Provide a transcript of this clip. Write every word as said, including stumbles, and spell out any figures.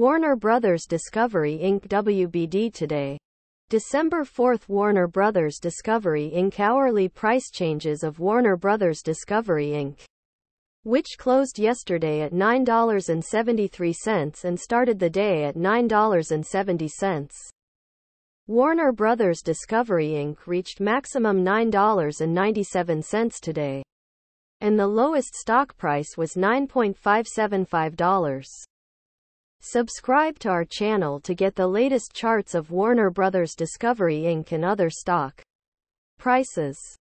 Warner Brothers Discovery Incorporated W B D today. December fourth. Warner Brothers Discovery Incorporated hourly price changes of Warner Brothers Discovery Incorporated, which closed yesterday at nine dollars and seventy-three cents and started the day at nine dollars and seventy cents. Warner Brothers Discovery Incorporated reached maximum nine dollars and ninety-seven cents today, and the lowest stock price was nine dollars and seventy-five cents. Subscribe to our channel to get the latest charts of Warner Brothers Discovery Incorporated and other stock prices.